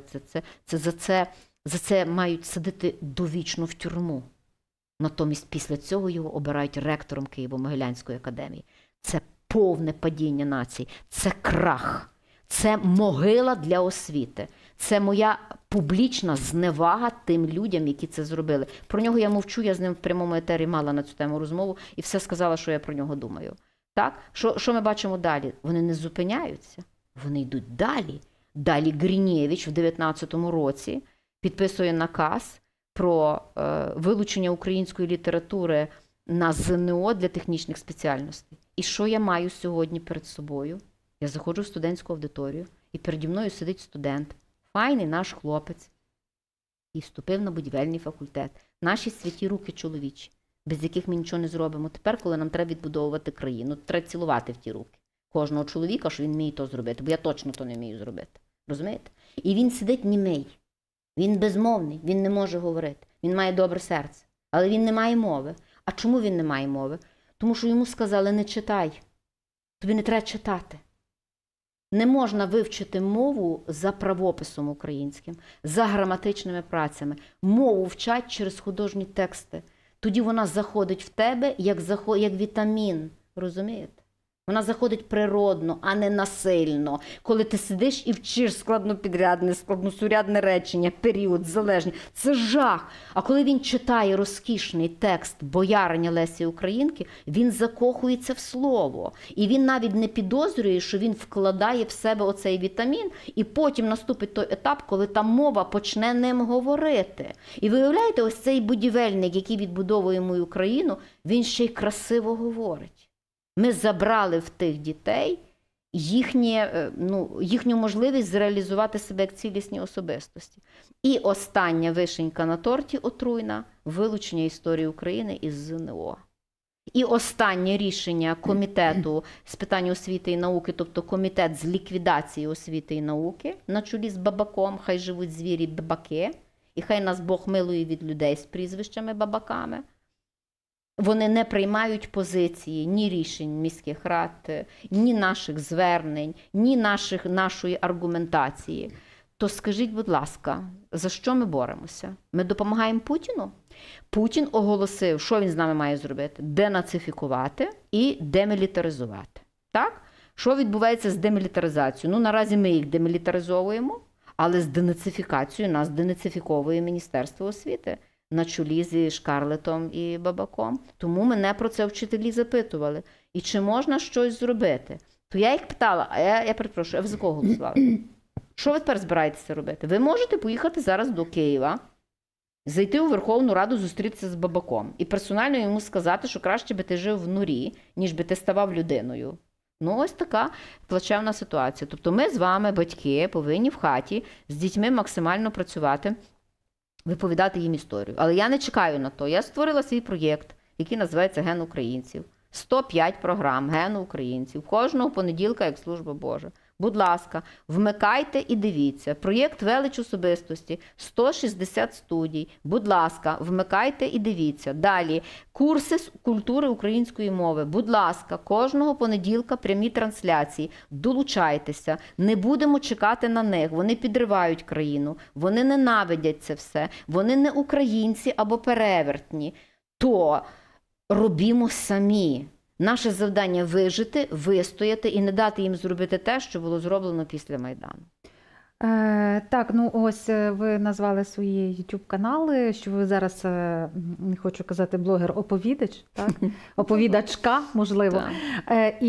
S2: За це мають садити довічно в тюрму. Натомість після цього його обирають ректором Києво-Могилянської академії. Це повне падіння нації. Це крах. Це могила для освіти. Це моя публічна зневага тим людям, які це зробили. Про нього я мовчу, я з ним в прямому етері мала на цю тему розмову і все сказала, що я про нього думаю. Так? Що ми бачимо далі? Вони не зупиняються, вони йдуть далі. Далі Гриневич в 19-му році підписує наказ про вилучення української літератури на ЗНО для технічних спеціальностей. І що я маю сьогодні перед собою? Я заходжу в студентську аудиторію, і переді мною сидить студент, файний наш хлопець, і вступив на будівельний факультет. Наші святі руки чоловічі, без яких ми нічого не зробимо. Тепер, коли нам треба відбудовувати країну, треба цілувати в ті руки кожного чоловіка, що він вміє то зробити, бо я точно то не вмію зробити. Розумієте? І він сидить німий, він безмовний, він не може говорити, він має добре серце, але він не має мови. А чому він не має мови? Тому що йому сказали, не читай, тобі не треба читати. Не можна вивчити мову за правописом українським, за граматичними працями. Мову вчать через художні тексти. Тоді вона заходить в тебе, як вітамін. Розумієте? Вона заходить природно, а не насильно. Коли ти сидиш і вчиш складнопідрядне, складносурядне речення, період, залежні. Це жах. А коли він читає розкішний текст бояриня Лесі Українки, він закохується в слово. І він навіть не підозрює, що він вкладає в себе оцей вітамін, і потім наступить той етап, коли та мова почне ним говорити. І ви уявляєте, ось цей будівельник, який відбудовує мою країну, він ще й красиво говорить. Ми забрали в тих дітей їхню можливість зреалізувати себе як цілісні особистості. І остання вишенька на торті отруйна – вилучення історії України із ЗНО. І останнє рішення Комітету з питань освіти і науки, тобто Комітет з ліквідації освіти і науки, на чолі з Бабаком, хай живуть звірі бабаки, і хай нас Бог милує від людей з прізвищами бабаками. Вони не приймають позиції ні рішень міських рад, ні наших звернень, ні нашої аргументації. То скажіть, будь ласка, за що ми боремося? Ми допомагаємо Путіну? Путін оголосив, що він з нами має зробити? Денацифікувати і демілітаризувати. Так? Що відбувається з демілітаризацією? Ну, наразі ми їх демілітаризовуємо, але з денацифікацією нас денацифіковує Міністерство освіти на чолі зі Шкарлетом і Бабаком. Тому мене про це вчителі запитували. І чи можна щось зробити? То я їх питала, я перепрошую, а ви за кого голосували? Що ви тепер збираєтеся робити? Ви можете поїхати зараз до Києва, зайти у Верховну Раду, зустрітися з Бабаком і персонально йому сказати, що краще би ти жив в норі, ніж би ти ставав людиною. Ну, ось така плачевна ситуація. Тобто ми з вами, батьки, повинні в хаті з дітьми максимально працювати, виповідати їм історію. Але я не чекаю на то. Я створила свій проєкт, який називається «Ген українців». 105 програм «Гену українців». Кожного понеділка, як служба Божа. Будь ласка, вмикайте і дивіться. Проєкт «Велич особистості», 160 студій. Будь ласка, вмикайте і дивіться. Далі, курси з культури української мови. Будь ласка, кожного понеділка прямі трансляції. Долучайтеся. Не будемо чекати на них. Вони підривають країну. Вони ненавидять це все. Вони не українці або перевертні. То робімо самі. Наше завдання – вижити, вистояти і не дати їм зробити те, що було зроблено після Майдану.
S1: Так, ну ось ви назвали свої YouTube-канали, що ви зараз, не хочу казати блогер-оповідач, так? Оповідачка, можливо. І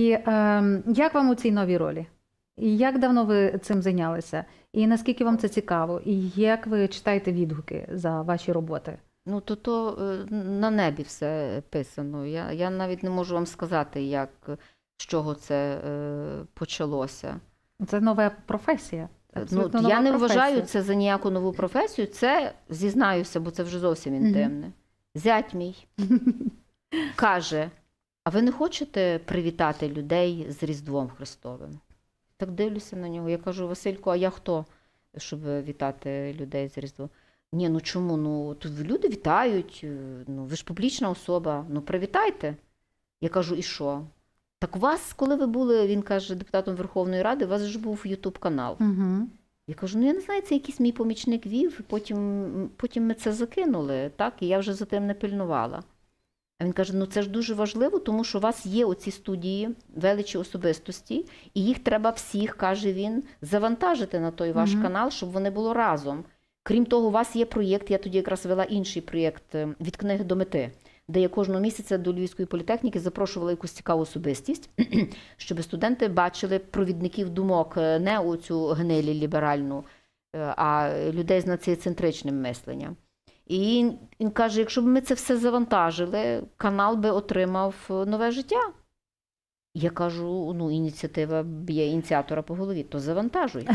S1: як вам у цій новій ролі? І як давно ви цим зайнялися? І наскільки вам це цікаво? І як ви читаєте відгуки за ваші роботи?
S2: Ну, то на небі все писано. Я навіть не можу вам сказати, з чого це почалося.
S1: Це нова професія.
S2: Я не вважаю це за ніяку нову професію. Це, зізнаюся, бо це вже зовсім інтимне. Зять мій каже, а ви не хочете привітати людей з Різдвом Христовим? Так дивлюся на нього. Я кажу, Василько, а я хто, щоб вітати людей з Різдвом? Ні, ну чому? Ну, тут люди вітають, ну, ви ж публічна особа, ну привітайте. Я кажу, і що? Так у вас, коли ви були, він каже, депутатом Верховної Ради, у вас ж був YouTube-канал.
S1: Угу.
S2: Я кажу, ну я не знаю, це якийсь мій помічник вів, потім ми це закинули, так, і я вже за тим не пильнувала. А він каже, ну це ж дуже важливо, тому що у вас є оці студії, величі особистості, і їх треба всіх, каже він, завантажити на той ваш канал, щоб вони були разом. Крім того, у вас є проєкт, я тоді якраз вела інший проєкт «Від книги до мети», де я кожного місяця до Львівської політехніки запрошувала якусь цікаву особистість, щоб студенти бачили провідників думок не оцю гнилі ліберальну, а людей з націоцентричним мисленням. І він каже, якщо б ми це все завантажили, канал би отримав нове життя. Я кажу, ну ініціатива б'є ініціатора по голові, то завантажуй.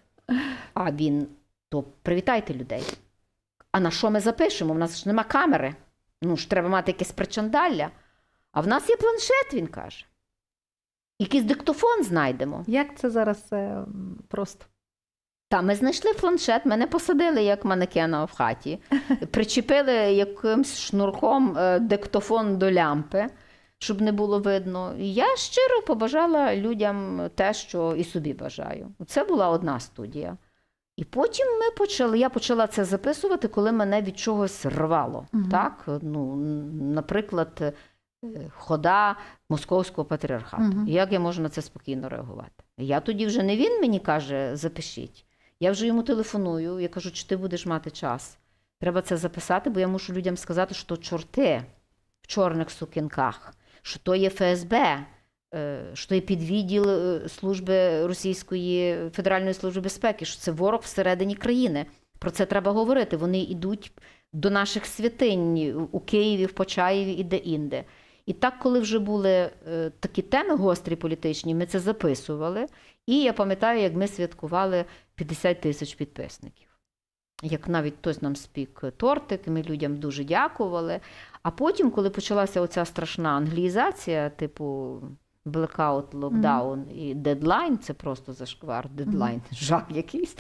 S2: А він, то привітайте людей. А на що ми запишемо? У нас ж нема камери. Ну ж треба мати якесь причандалля. А в нас є планшет, він каже. Якийсь диктофон знайдемо.
S1: Як це зараз просто?
S2: Та, ми знайшли планшет, мене посадили як манекена в хаті, причепили якимсь шнурком диктофон до лямпи, щоб не було видно. І я щиро побажала людям те, що і собі бажаю. Це була одна студія. І потім я почала це записувати, коли мене від чогось рвало. Так? Ну, наприклад, хода Московського патріархату. Як я можу на це спокійно реагувати? Я тоді вже не він мені каже, запишіть. Я вже йому телефоную, я кажу, чи ти будеш мати час. Треба це записати, бо я мушу людям сказати, що то чорти в чорних сукінках, що то є ФСБ, що то є підвідділ служби Російської Федеральної служби безпеки, що це ворог всередині країни. Про це треба говорити. Вони йдуть до наших святинь у Києві, в Почаєві і де-інде. І так, коли вже були такі теми гострі політичні, ми це записували. І я пам'ятаю, як ми святкували 50 тисяч підписників. Як навіть хтось нам спік тортик, ми людям дуже дякували. А потім, коли почалася оця страшна англіїзація, типу блекаут, локдаун і дедлайн, це просто зашквар, дедлайн, жах якийсь,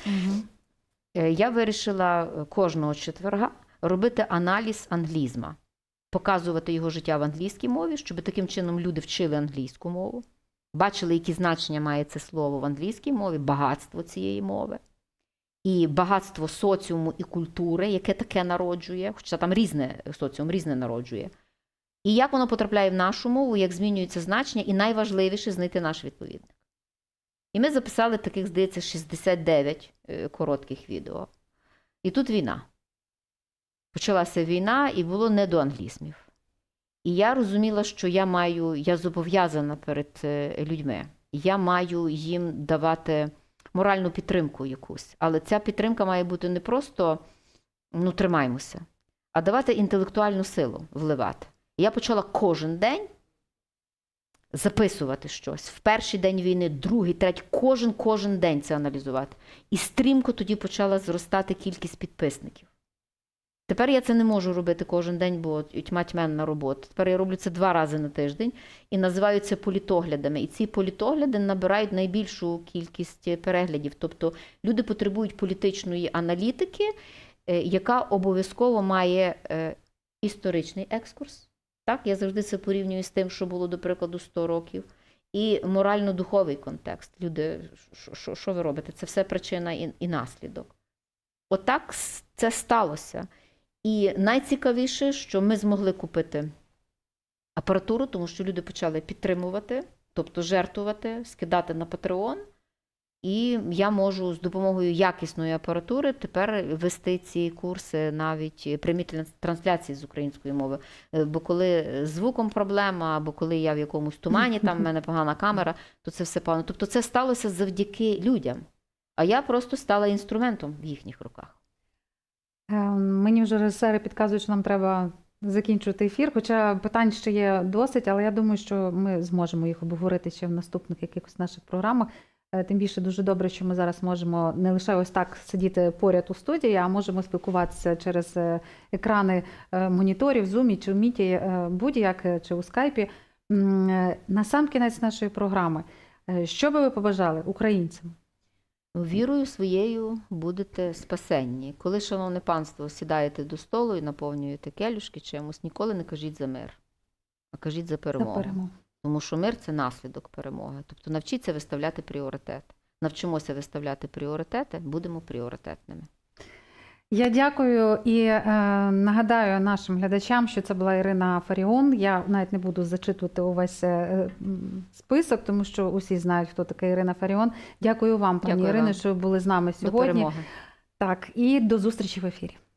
S2: я вирішила кожного четверга робити аналіз англізма. Показувати його життя в англійській мові, щоб таким чином люди вчили англійську мову, бачили, які значення має це слово в англійській мові, багатство цієї мови. І багатство соціуму і культури, яке таке народжує, хоча там різне, соціум різне народжує. І як воно потрапляє в нашу мову, як змінюється значення, і найважливіше – знайти наш відповідник. І ми записали таких, здається, 69 коротких відео. І тут війна. Почалася війна, і було не до англізмів. І я розуміла, що я зобов'язана перед людьми. Я маю їм давати моральну підтримку якусь. Але ця підтримка має бути не просто, ну, тримаймося, а давати інтелектуальну силу, вливати. І я почала кожен день записувати щось. В перший день війни, другий, третій, кожен день це аналізувати. І стрімко тоді почала зростати кількість підписників. Тепер я це не можу робити кожен день, бо тьма-тьменна робота. Тепер я роблю це 2 рази на тиждень і називаю це політоглядами. І ці політогляди набирають найбільшу кількість переглядів. Тобто люди потребують політичної аналітики, яка обов'язково має історичний екскурс. Так, я завжди це порівнюю з тим, що було, до прикладу, 100 років. І морально-духовий контекст. Люди, що ви робите? Це все причина і наслідок. Отак це сталося. І найцікавіше, що ми змогли купити апаратуру, тому що люди почали підтримувати, тобто жертвувати, скидати на Patreon. І я можу з допомогою якісної апаратури тепер вести ці курси, навіть прямі трансляції з української мови. Бо коли з звуком проблема, або коли я в якомусь тумані, там в мене погана камера, то це все погано. Тобто це сталося завдяки людям. А я просто стала інструментом в їхніх руках.
S1: Мені вже режисери підказують, що нам треба закінчувати ефір, хоча питань ще є досить, але я думаю, що ми зможемо їх обговорити ще в наступних якихось наших програмах. Тим більше дуже добре, що ми зараз можемо не лише ось так сидіти поряд у студії, а можемо спілкуватися через екрани моніторів, в Zoom, чи в Міті, будь-як, чи у Скайпі. На сам кінець нашої програми, що би ви побажали українцям?
S2: Вірою своєю будете спасенні. Коли, шановне панство, сідаєте до столу і наповнюєте келюшки чимось, ніколи не кажіть за мир, а кажіть за
S1: За
S2: перемогу.
S1: перемогу.
S2: Тому що мир – це наслідок перемоги. Тобто навчіться виставляти пріоритет. Навчимося виставляти пріоритети, будемо пріоритетними.
S1: Я дякую і нагадаю нашим глядачам, що це була Ірина Фаріон. Я навіть не буду зачитувати увесь список, тому що усі знають, хто така Ірина Фаріон. Дякую вам, пані
S2: Дякую
S1: Ірино,
S2: вам.
S1: що ви були з нами
S2: До
S1: сьогодні.
S2: перемоги.
S1: Так, і до зустрічі в ефірі.